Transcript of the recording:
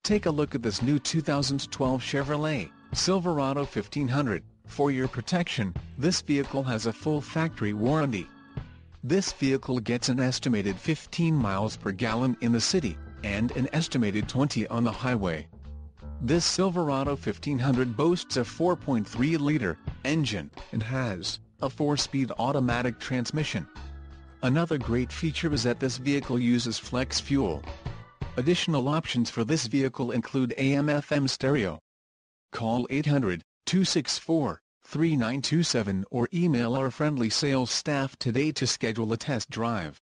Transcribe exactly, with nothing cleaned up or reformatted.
take a look at this new two thousand twelve Chevrolet Silverado fifteen hundred. For your protection, this vehicle has a full factory warranty. This vehicle gets an estimated fifteen miles per gallon in the city, and an estimated twenty on the highway. This Silverado fifteen hundred boasts a four point three liter engine, and has a four-speed automatic transmission. Another great feature is that this vehicle uses flex fuel. Additional options for this vehicle include A M F M stereo. Call eight hundred, two six four, three nine two seven or email our friendly sales staff today to schedule a test drive.